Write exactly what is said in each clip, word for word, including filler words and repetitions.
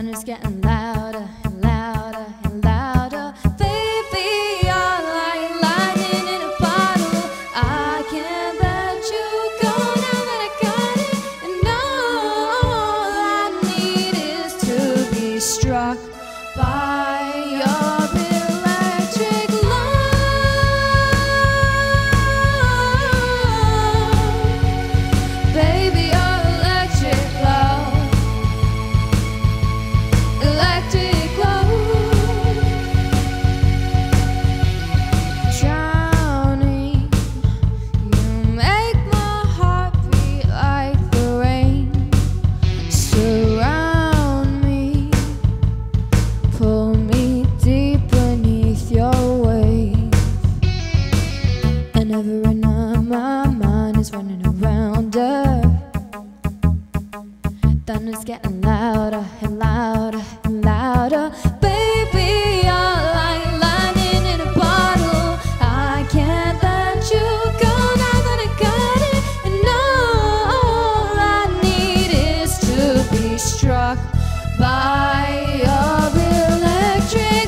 Thunder's getting louder and louder and louder. Baby, you're like lightning in a bottle. I can't let you go now that I got it. And all I need is to be struck by your electric love. Baby, your electric love. Electric love. Drowning, you make my heart beat like the rain. Surround me, pull me deep beneath your wave. And ever in my mind is running around her. Thunder's getting louder and louder and louder. Baby, you're like lightning in a bottle. I can't let you go now that I got it. And all I need is to be struck by your electric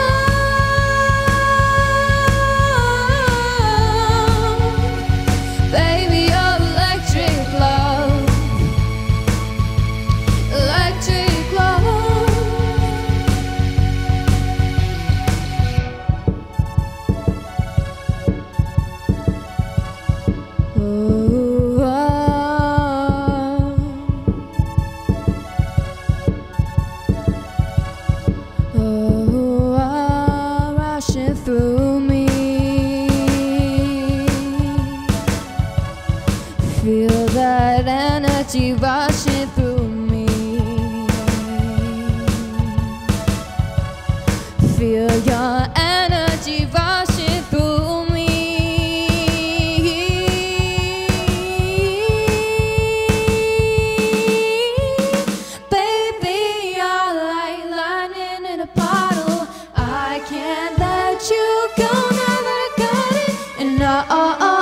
love. Baby, your electric love. Electric love. Oh, oh, oh, oh, rushing through me. Feel that energy rushing through me. Feel your energy rushing through me. Baby, you're like lightning in a bottle. I can't let you go now that I got it. And oh, oh, oh.